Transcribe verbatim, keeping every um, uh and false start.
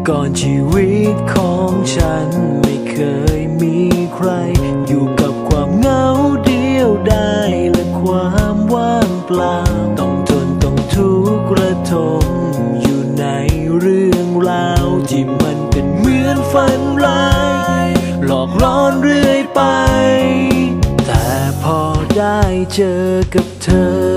ก่อนชีวิตของฉันไม่เคยมีใครอยู่กับความเหงาเดียวดายและความว่างเปล่าต้องทนต้องทุกข์ระทมอยู่ในเรื่องราวที่มันเป็นเหมือนฝันร้ายหลอกล่อนเรื่อยไปแต่พอได้เจอกับเธอ